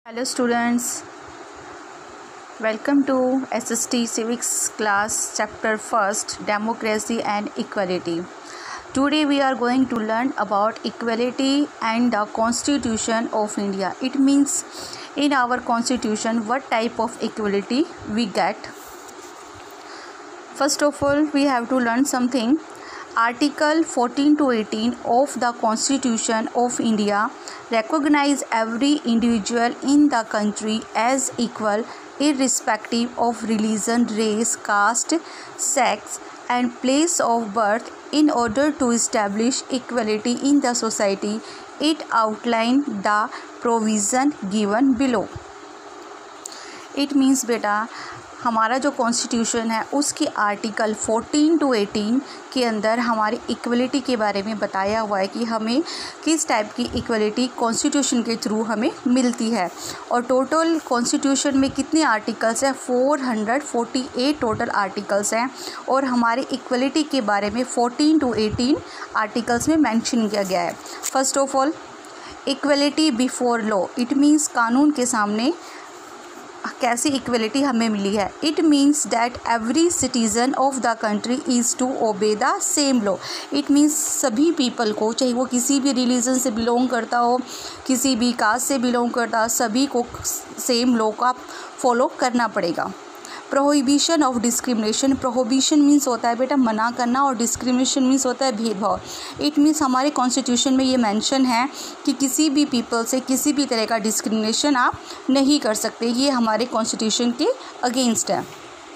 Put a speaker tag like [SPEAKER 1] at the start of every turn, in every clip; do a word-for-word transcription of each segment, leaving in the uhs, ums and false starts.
[SPEAKER 1] Hello students, welcome to S S T Civics class chapter first, Democracy and Equality. Today we are going to learn about equality and the Constitution of India. It means in our constitution what type of equality we get. First of all, we have to learn something. Article fourteen to eighteen of the Constitution of India recognize every individual in the country as equal irrespective of religion, race, caste, sex and place of birth. In order to establish equality in the society, it outlined the provision given below. It means बेटा हमारा जो constitution है उसके article fourteen to eighteen के अंदर हमारी equality के बारे में बताया हुआ है कि हमें किस टाइप की इक्वलिटी कॉन्स्टिट्यूशन के थ्रू हमें मिलती है। और टोटल कॉन्स्टिट्यूशन में कितने आर्टिकल्स हैं? Four hundred forty eight total articles हैं और हमारी इक्वलिटी के बारे में फोर्टीन टू एटीन आर्टिकल्स में मेंशन किया गया है। First of all, equality before law, it means कानून के सामने कैसी इक्वलिटी हमें मिली है। It means that every citizen of the country is to obey the same law. It means सभी पीपल को, चाहे वो किसी भी रिलीजन से बिलोंग करता हो, किसी भी कास्ट से बिलोंग करता हो, सभी को सेम लॉ का फॉलो करना पड़ेगा। Prohibition of discrimination, prohibition means होता है बेटा मना करना और डिस्क्रिमिनेशन मीन्स होता है भेदभाव। इट मीन्स हमारे कॉन्स्टिट्यूशन में ये मेंशन है कि किसी भी पीपल से किसी भी तरह का डिस्क्रिमिनेशन आप नहीं कर सकते, ये हमारे कॉन्स्टिट्यूशन के अगेंस्ट है।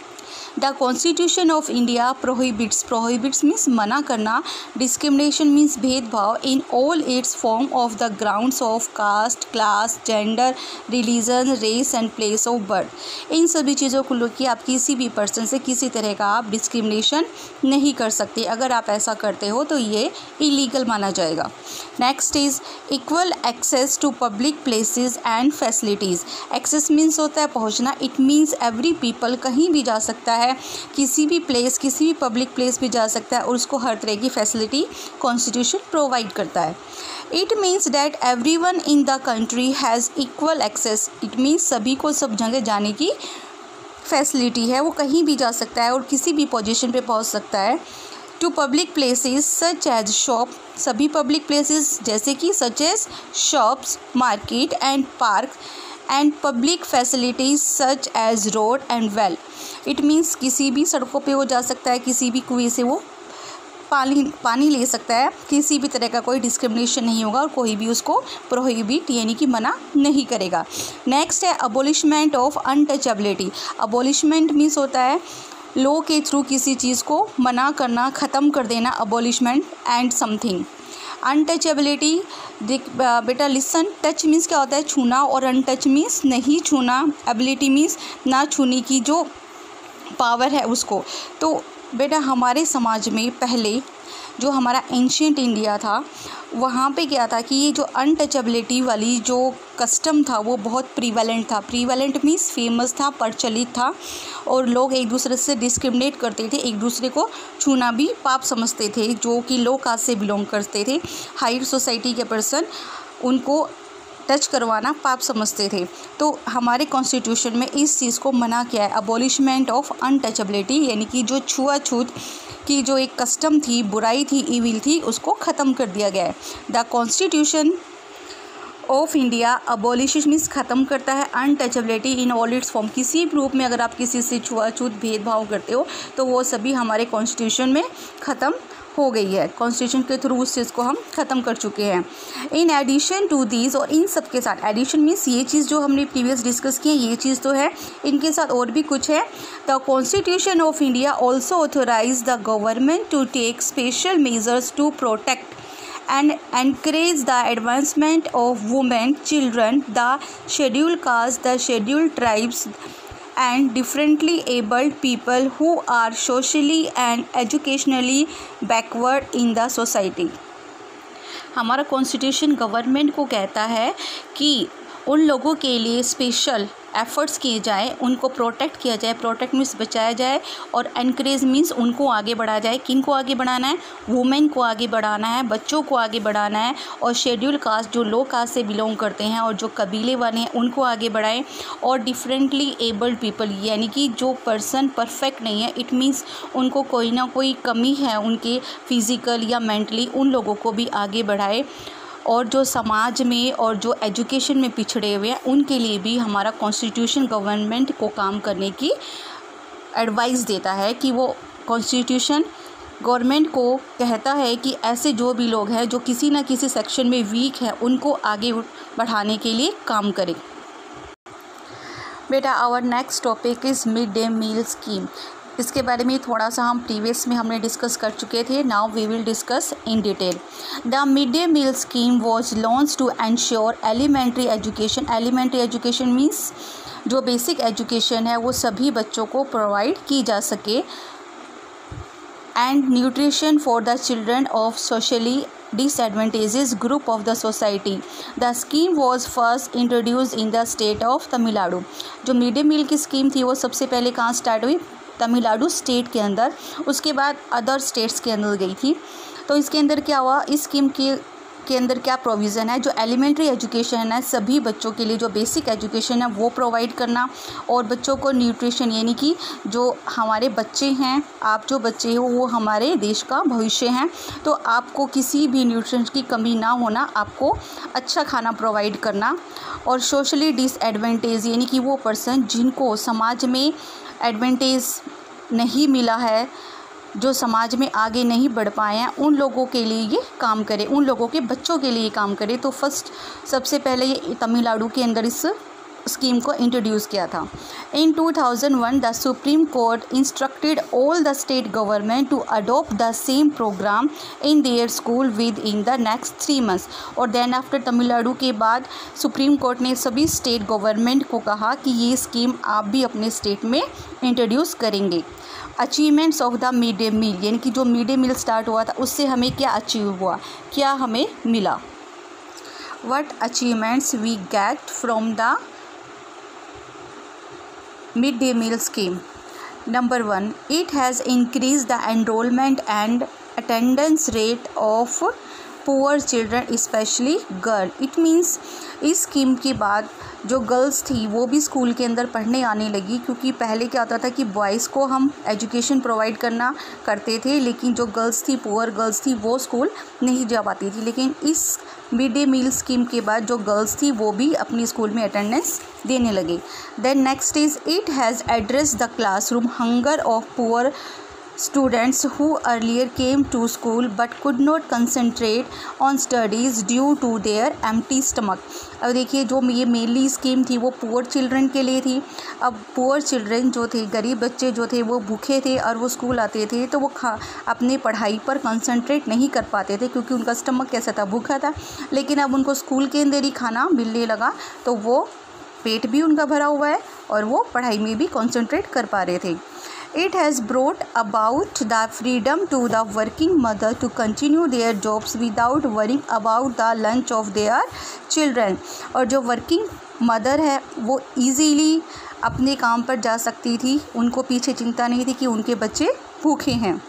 [SPEAKER 1] The constitution of India prohibits, prohibits means मना करना, डिस्क्रिमिनेशन मीन्स भेदभाव in all its form of the grounds of caste, class, gender, religion, race and place of birth. इन सभी चीज़ों को लेकर आप किसी भी पर्सन से किसी तरह का आप डिस्क्रिमिनेशन नहीं कर सकते। अगर आप ऐसा करते हो तो ये इलीगल माना जाएगा। Next is equal access to public places and facilities. Access means होता है पहुँचना। इट मीन्स एवरी पीपल कहीं भी जा सकता है, किसी भी प्लेस, किसी भी पब्लिक प्लेस पे जा सकता है और उसको हर तरह की फैसिलिटी कॉन्स्टिट्यूशन प्रोवाइड करता है। It means that everyone in the country has equal access. It means सभी को सब जगह जाने की फैसिलिटी है, वो कहीं भी जा सकता है और किसी भी पोजीशन पे पहुंच सकता है। To public places such as shop, सभी पब्लिक प्लेसेस जैसे कि such as shops, market and park and public facilities such as road and well. It means किसी भी सड़कों पे वो जा सकता है, किसी भी कुएं से वो पानी पानी ले सकता है, किसी भी तरह का कोई डिस्क्रिमिनेशन नहीं होगा और कोई भी उसको प्रोहिबिट यानी कि मना नहीं करेगा। नेक्स्ट है abolishment of untouchability. Abolishment means होता है लॉ के थ्रू किसी चीज़ को मना करना, ख़त्म कर देना, अबॉलिशमेंट एंड समथिंग। अनटचेबिलिटी बेटा लिसन, टच मीन्स क्या होता है? छूना, और अनटच मीन्स नहीं छूना, एबिलिटी मीन्स ना छूने की जो पावर है उसको। तो बेटा हमारे समाज में पहले जो हमारा एंशिएंट इंडिया था वहाँ पे क्या था कि ये जो अनटचेबिलिटी वाली जो कस्टम था वो बहुत प्रीवेलेंट था। प्रीवेलेंट मीन्स फेमस था, प्रचलित था और लोग एक दूसरे से डिस्क्रिमिनेट करते थे, एक दूसरे को छूना भी पाप समझते थे। जो कि लो कास्ट से बिलोंग करते थे, हायर सोसाइटी के पर्सन, उनको टच करवाना पाप समझते थे। तो हमारे कॉन्स्टिट्यूशन में इस चीज़ को मना किया है, अबॉलिशमेंट ऑफ अनटचेबिलिटी, यानी कि जो छुआछूत की जो एक कस्टम थी, बुराई थी, इविल थी, उसको ख़त्म कर दिया गया है। The constitution of India abolish means ख़त्म करता है untouchability in all its form. किसी भी रूप में अगर आप किसी से छुआछूत भेदभाव करते हो तो वो सभी हमारे कॉन्स्टिट्यूशन में ख़त्म हो गई है। कॉन्स्टिट्यूशन के थ्रू उस चीज़ को हम ख़त्म कर चुके हैं। इन एडिशन टू दीज, और इन सब के साथ, एडिशन मीन्स ये चीज़ जो हमने प्रीवियस डिस्कस की है ये चीज़ तो है, इनके साथ और भी कुछ है। The constitution of India also authorise the government to take special measures to protect and encourage the advancement of women, children, the scheduled caste, the scheduled tribes and differently abled people who are socially and educationally backward in the society। हमारा constitution government को कहता है कि उन लोगों के लिए special efforts किए जाए, उनको प्रोटेक्ट किया जाए। प्रोटेक्ट मीन्स बचाया जाए, और एनकरेज मीन्स उनको आगे बढ़ाया जाए। किन को आगे बढ़ाना है? वुमेन को आगे बढ़ाना है, बच्चों को आगे बढ़ाना है, और शेड्यूल कास्ट जो लो कास्ट से बिलोंग करते हैं और जो कबीले वाले हैं उनको आगे बढ़ाएं, और डिफरेंटली एबल्ड पीपल यानी कि जो पर्सन परफेक्ट नहीं है, इट मीन्स उनको कोई ना कोई कमी है उनके फिज़िकल या मेंटली, उन लोगों को भी आगे बढ़ाए। और जो समाज में और जो एजुकेशन में पिछड़े हुए हैं उनके लिए भी हमारा कॉन्स्टिट्यूशन गवर्नमेंट को काम करने की एडवाइस देता है कि वो कॉन्स्टिट्यूशन गवर्नमेंट को कहता है कि ऐसे जो भी लोग हैं जो किसी न किसी सेक्शन में वीक हैं उनको आगे बढ़ाने के लिए काम करें। बेटा our next topic is mid day meal scheme. इसके बारे में थोड़ा सा हम प्रीवियस में हमने डिस्कस कर चुके थे। Now we will discuss in detail. The mid day meal scheme was launch to ensure elementary education. Elementary education means जो बेसिक एजुकेशन है वो सभी बच्चों को प्रोवाइड की जा सके, and nutrition for the children of socially disadvantaged group of the society. The scheme was first introduced in the state of Tamil Nadu. जो मिड डे मील की स्कीम थी वो सबसे पहले कहाँ स्टार्ट हुई? तमिलनाडु स्टेट के अंदर, उसके बाद अदर स्टेट्स के अंदर गई थी। तो इसके अंदर क्या हुआ? इस स्कीम के के अंदर क्या प्रोविज़न है? जो एलिमेंट्री एजुकेशन है सभी बच्चों के लिए जो बेसिक एजुकेशन है वो प्रोवाइड करना, और बच्चों को न्यूट्रिशन यानी कि जो हमारे बच्चे हैं, आप जो बच्चे हो वो हमारे देश का भविष्य हैं, तो आपको किसी भी न्यूट्रिशन की कमी ना होना, आपको अच्छा खाना प्रोवाइड करना। और सोशली डिसएडवांटेज यानी कि वो पर्सन जिनको समाज में एडवांटेज नहीं मिला है, जो समाज में आगे नहीं बढ़ पाए हैं, उन लोगों के लिए ये काम करे, उन लोगों के बच्चों के लिए काम करे। तो फर्स्ट सबसे पहले ये तमिलनाडु के अंदर इस स्कीम को इंट्रोड्यूस किया था। In two thousand one the supreme court instructed all the state government to adopt the same programme in their school within the next three months. और देन आफ्टर तमिलनाडु के बाद सुप्रीम कोर्ट ने सभी state government को कहा कि ये scheme आप भी अपने स्टेट में इंट्रोड्यूस करेंगे। Achievements of the mid day meal यानी कि जो मिड डे मील स्टार्ट हुआ था उससे हमें क्या अचीव हुआ, क्या हमें मिला? What achievements we get from the mid day meal scheme? Number one, it has increase the enrolment and attendance rate of poor children specially girl. It means इस स्कीम के बाद जो गर्ल्स थी वो भी स्कूल के अंदर पढ़ने आने लगी, क्योंकि पहले क्या होता था कि बॉयज़ को हम एजुकेशन प्रोवाइड करना करते थे, लेकिन जो गर्ल्स थी, पुअर गर्ल्स थी, वो स्कूल नहीं जा पाती थी। लेकिन इस मिड डे मील स्कीम के बाद जो गर्ल्स थी वो भी अपनी स्कूल में अटेंडेंस देने लगे। Then next is it has address the classroom hunger of poor students who earlier came to school but could not concentrate on studies due to their empty stomach। अब देखिए जो ये मेनली स्कीम थी वो poor children के लिए थी। अब पुअर चिल्ड्रन जो थे, गरीब बच्चे जो थे, वो भूखे थे और वो स्कूल आते थे तो वो खा अपने पढ़ाई पर कंसंट्रेट नहीं कर पाते थे क्योंकि उनका स्टमक कैसा था, भूखा था। लेकिन अब उनको स्कूल के अंदर ही खाना मिलने लगा तो वो पेट भी उनका भरा हुआ है और वो पढ़ाई में भी कंसंट्रेट कर पा रहे थे। It has brought about the freedom to the working mother to continue their jobs without worrying about the lunch of their children। और जो वर्किंग मदर है वो इजीली अपने काम पर जा सकती थी, उनको पीछे चिंता नहीं थी कि उनके बच्चे भूखे हैं।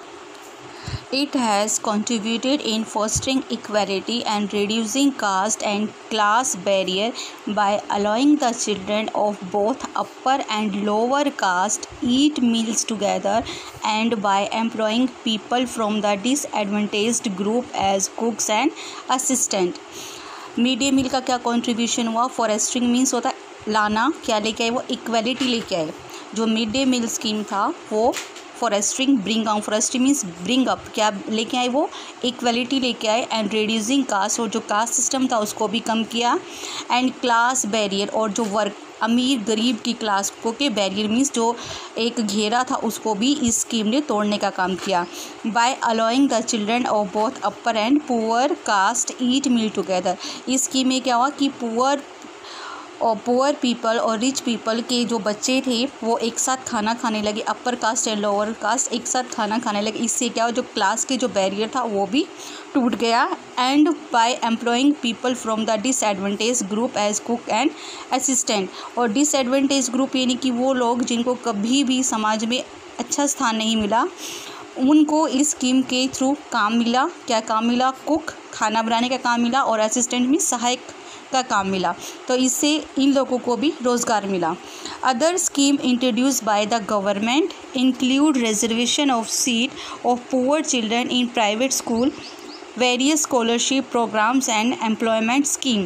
[SPEAKER 1] It has contributed in fostering equality and reducing caste and class barrier by allowing the children of both upper and lower caste eat meals together and by employing people from the disadvantaged group as cooks and assistant। Mid day meal का क्या contribution हुआ? फॉरेस्ट्रिंग means होता है लाना, क्या लेके आए? वो इक्वलिटी लेके आए। जो मिड डे मील स्कीम था वो fostering bring out, fostering means bring up, क्या लेके आए? वो इक्वलिटी लेके आए। एंड रिड्यूसिंग कास्ट, और जो कास्ट सिस्टम था उसको भी कम किया। एंड क्लास बैरियर, और जो वर्क अमीर गरीब की क्लास को के बैरियर मीन्स जो एक घेरा था उसको भी इस स्कीम ने तोड़ने का काम किया। By allowing the children of both upper and poor caste eat meal together. इस स्कीम में क्या हुआ कि पुअर और पुअर पीपल और रिच पीपल के जो बच्चे थे वो एक साथ खाना खाने लगे, upper caste and lower caste एक साथ खाना खाने लगे। इससे क्या जो क्लास के जो बैरियर था वो भी टूट गया। And by employing people from the disadvantage group as cook and assistant, और डिसएडवांटेज ग्रुप यानी कि वो लोग जिनको कभी भी समाज में अच्छा स्थान नहीं मिला, उनको इस स्कीम के थ्रू काम मिला। क्या काम मिला? कुक, खाना बनाने का काम मिला, और असिस्टेंट में सहायक का काम मिला। तो इससे इन लोगों को भी रोज़गार मिला। Other scheme introduce by the government include reservation of seat of poor children in private school, various scholarship programmes and employment scheme.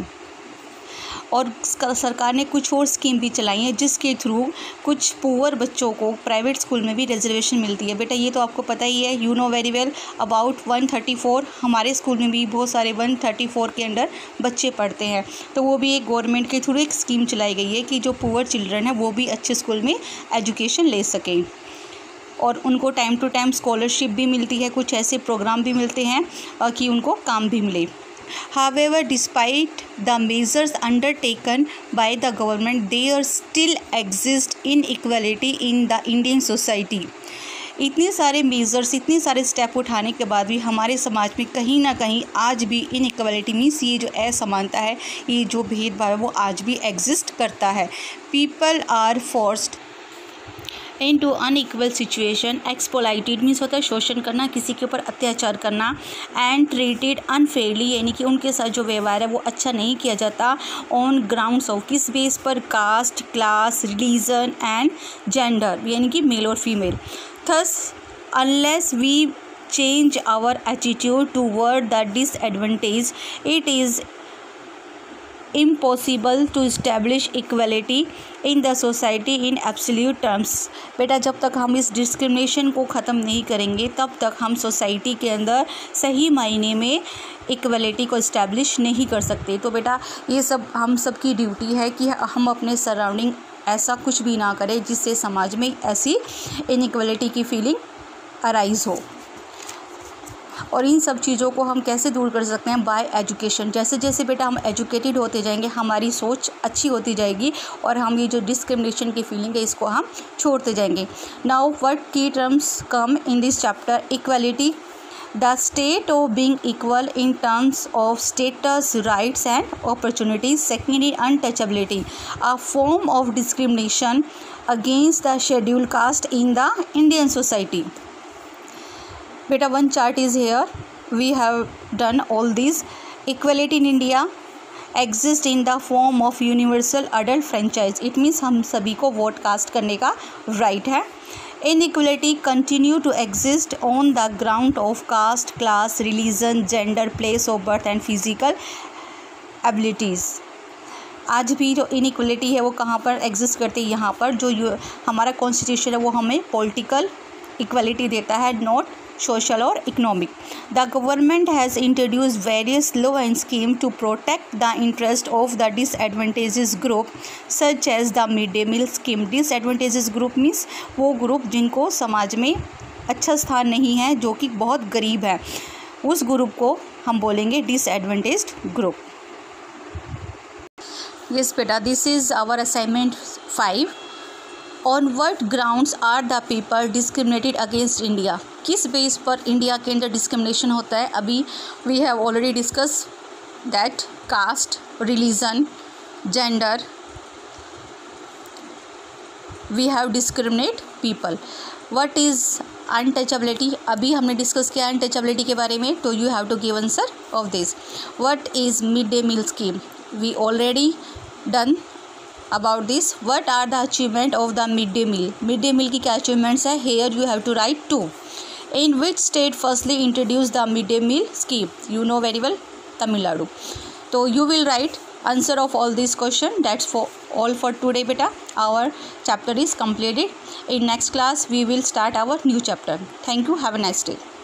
[SPEAKER 1] और सरकार ने कुछ और स्कीम भी चलाई हैं जिसके थ्रू कुछ पुअर बच्चों को प्राइवेट स्कूल में भी रिजर्वेशन मिलती है। बेटा ये तो आपको पता ही है, you know very well about one thirty four, हमारे स्कूल में भी बहुत सारे वन थर्टी फोर के अंडर बच्चे पढ़ते हैं। तो वो भी एक गवर्नमेंट के थ्रू एक स्कीम चलाई गई है कि जो पुअर चिल्ड्रन है वो भी अच्छे स्कूल में एजुकेशन ले सकें, और उनको टाइम टू टाइम स्कॉलरशिप भी मिलती है, कुछ ऐसे प्रोग्राम भी मिलते हैं कि उनको काम भी मिले। However, despite the measures undertaken by the government, there still exists inequality in the Indian society. इतने सारे मेजर्स, इतने सारे स्टेप उठाने के बाद भी हमारे समाज में कहीं ना कहीं आज भी इनइक्वालिटी मीन्स ये जो असमानता है, ये जो भेदभाव है वो आज भी एग्जिस्ट करता है। People are forced into unequal situation, exploited means होता है शोषण करना, किसी के ऊपर अत्याचार करना, एंड ट्रीटेड अनफेयरली यानी कि उनके साथ जो व्यवहार है वो अच्छा नहीं किया जाता। ऑन ग्राउंड्स ऑफ किस बेस पर? Caste, class, religion and gender यानी कि मेल और female. Thus unless we change our attitude toward the disadvantage, it is impossible to establish equality in the society in absolute terms। बेटा जब तक हम इस डिस्क्रिमिनेशन को ख़त्म नहीं करेंगे तब तक हम सोसाइटी के अंदर सही मायने में इक्वलिटी को इस्टेब्लिश नहीं कर सकते। तो बेटा ये सब हम सब की ड्यूटी है कि हम अपने सराउंडिंग ऐसा कुछ भी ना करें जिससे समाज में ऐसी इनइक्वलिटी की फीलिंग अराइज हो। और इन सब चीज़ों को हम कैसे दूर कर सकते हैं? By education. जैसे जैसे बेटा हम एजुकेटेड होते जाएंगे हमारी सोच अच्छी होती जाएगी और हम ये जो डिस्क्रिमिनेशन की फीलिंग है इसको हम छोड़ते जाएंगे। Now what key terms come in this chapter? Equality, the state of being equal in terms of status, rights and opportunities. Second is untouchability, a form of discrimination against the schedule caste in the Indian society. Beta, one chart is here. We have done all these. Equality in India exists in the form of universal adult franchise. It means हम सभी को vote cast करने का right है। Inequality continue to exist on the ground of caste, class, religion, gender, place of birth and physical abilities. आज भी जो inequality है वो कहाँ पर एग्जिस्ट करती है? यहाँ पर जो हमारा कॉन्स्टिट्यूशन है वो हमें पॉलिटिकल इक्वलिटी देता है, not social or economic. The government has introduced various law and schemes to protect the interest of the disadvantaged group such as the mid-day meal scheme. Disadvantaged group means वो group जिनको समाज में अच्छा स्थान नहीं है, जो कि बहुत गरीब है, उस ग्रुप को हम बोलेंगे disadvantaged group. Yes बेटा, this is our assignment five. On what grounds are the people discriminated against India? किस बेस पर इंडिया के अंदर डिस्क्रिमिनेशन होता है? अभी we have already discussed that caste, religion, gender, we have discriminate people. What is untouchability? अभी हमने discuss किया अनटचेबिलिटी के बारे में, तो you have to give answer of this. What is midday meal scheme? We already done about this. What are the achievement of the midday meal? midday meal की क्या achievements है? Here you have to write two. In which state firstly introduced the midday meal scheme? You know very well, Tamil Nadu. So you will write answer of all these question. That's for all for today beta. Our chapter is completed. In next class we will start our new chapter. Thank you. Have a nice day.